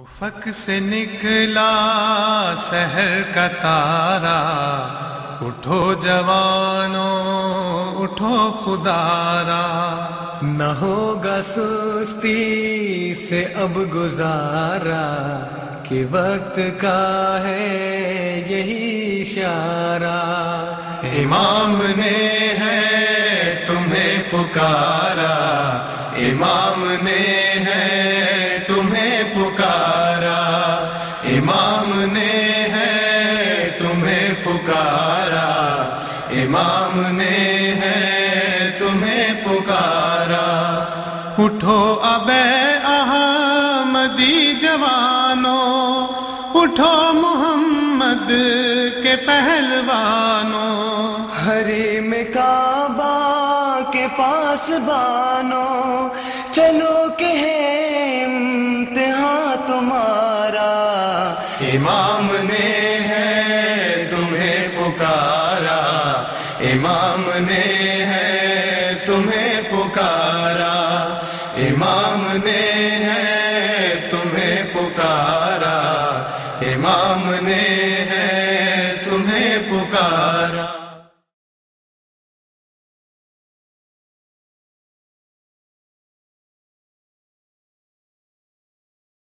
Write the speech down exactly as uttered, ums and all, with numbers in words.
افق سے نکلا سحر کا تارا، اٹھو جوانوں اٹھو خدارا، نہ ہوگا سستی سے اب گزارا، کہ وقت کا ہے یہی اشارہ۔ امام نے ہے تمہیں پکارا، امام نے ہے تمہیں پکارا، امام نے ہے تمہیں پکارا، امام نے ہے تمہیں پکارا۔ اٹھو اب احمدی جوانوں، اٹھو محمد کے پہلوانوں، حریم کعبہ کے پاس بانو، چلو کہ ہے امتحان تمہارا۔ امام نے ہے تمہیں پکارا، امام نے ہے تمہیں پکارا، امام نے ہے تمہیں پکارا، امام نے